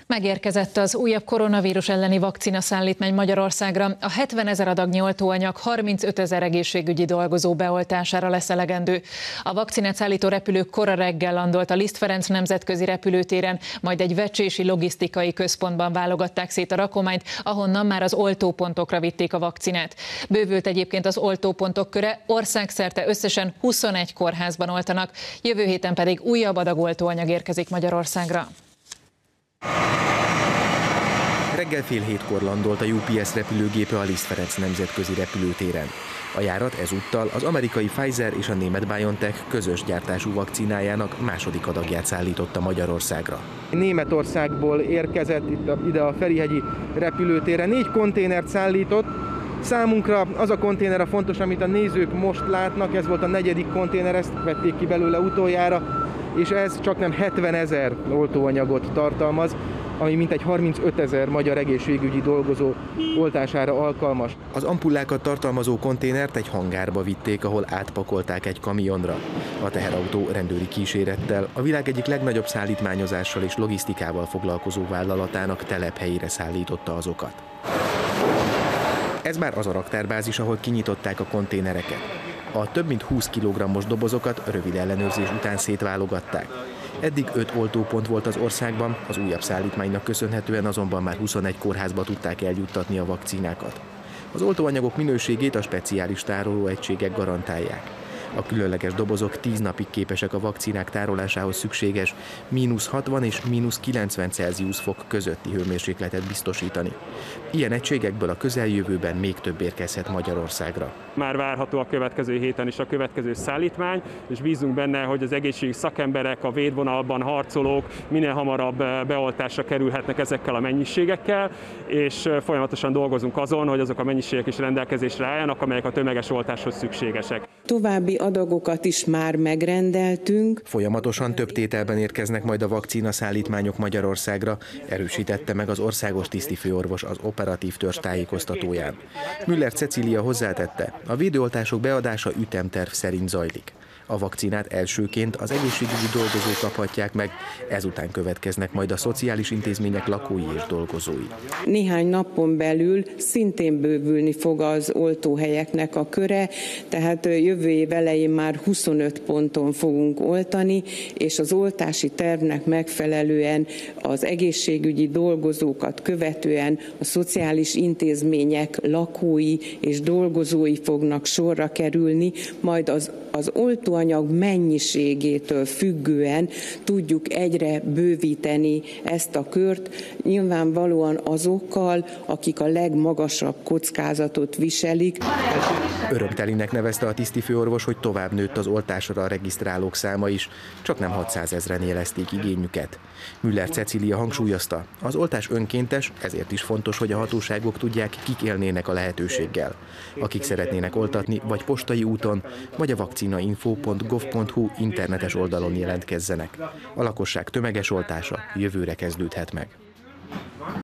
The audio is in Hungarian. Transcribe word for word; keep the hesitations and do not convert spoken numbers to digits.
Megérkezett az újabb koronavírus elleni vakcina szállítmány Magyarországra. A hetvenezer adagnyi oltóanyag harmincöt ezer egészségügyi dolgozó beoltására lesz elegendő. A vakcinát szállító repülő kora reggel landolt a Liszt Ferenc nemzetközi repülőtéren, majd egy vecsési logisztikai központban válogatták szét a rakományt, ahonnan már az oltópontokra vitték a vakcinát. Bővült egyébként az oltópontok köre, országszerte összesen huszonegy kórházban oltanak, jövő héten pedig újabb adag oltóanyag érkezik Magyarországra. Reggel fél hétkor landolt a U P S repülőgépe a Liszt Ferenc nemzetközi repülőtéren. A járat ezúttal az amerikai Pfizer és a német BioNTech közös gyártású vakcinájának második adagját szállította Magyarországra. Németországból érkezett itt a, ide a Ferihegyi repülőtérre, négy konténert szállított. Számunkra az a konténer a fontos, amit a nézők most látnak, ez volt a negyedik konténer, ezt vették ki belőle utoljára, és ez csaknem hetvenezer oltóanyagot tartalmaz, ami mintegy harmincöt ezer magyar egészségügyi dolgozó oltására alkalmas. Az ampullákat tartalmazó konténert egy hangárba vitték, ahol átpakolták egy kamionra. A teherautó rendőri kísérettel a világ egyik legnagyobb szállítmányozással és logisztikával foglalkozó vállalatának telephelyére szállította azokat. Ez már az a raktárbázis, ahol kinyitották a konténereket. A több mint húsz kilogrammos dobozokat rövid ellenőrzés után szétválogatták. Eddig öt oltópont volt az országban, az újabb szállítmánynak köszönhetően azonban már huszonegy kórházba tudták eljuttatni a vakcinákat. Az oltóanyagok minőségét a speciális tárolóegységek garantálják. A különleges dobozok tíz napig képesek a vakcinák tárolásához szükséges mínusz hatvan és mínusz kilencven Celsius fok közötti hőmérsékletet biztosítani. Ilyen egységekből a közeljövőben még több érkezhet Magyarországra. Már várható a következő héten is a következő szállítmány, és bízunk benne, hogy az egészségügyi szakemberek, a védvonalban harcolók minél hamarabb beoltásra kerülhetnek ezekkel a mennyiségekkel, és folyamatosan dolgozunk azon, hogy azok a mennyiségek is rendelkezésre álljanak, amelyek a tömeges oltáshoz szükségesek. További adagokat is már megrendeltünk. Folyamatosan több tételben érkeznek majd a vakcina szállítmányok Magyarországra, erősítette meg az országos tisztifőorvos az operatív törzs tájékoztatóján. Müller Cecília hozzátette, a védőoltások beadása ütemterv szerint zajlik. A vakcinát elsőként az egészségügyi dolgozók kaphatják meg, ezután következnek majd a szociális intézmények lakói és dolgozói. Néhány napon belül szintén bővülni fog az oltóhelyeknek a köre, tehát jövő év elején már huszonöt ponton fogunk oltani, és az oltási tervnek megfelelően az egészségügyi dolgozókat követően a szociális intézmények lakói és dolgozói fognak sorra kerülni, majd az, az oltó anyag mennyiségétől függően tudjuk egyre bővíteni ezt a kört, nyilvánvalóan azokkal, akik a legmagasabb kockázatot viselik. Örömtelinek nevezte a tisztifőorvos, hogy tovább nőtt az oltásra a regisztrálók száma is, csak nem hatszázezren jelezték igényüket. Müller Cecília hangsúlyozta, az oltás önkéntes, ezért is fontos, hogy a hatóságok tudják, kik élnének a lehetőséggel. Akik szeretnének oltatni, vagy postai úton, vagy a vakcinainfo pont gov pont hu internetes oldalon jelentkezzenek. A lakosság tömeges oltása jövőre kezdődhet meg.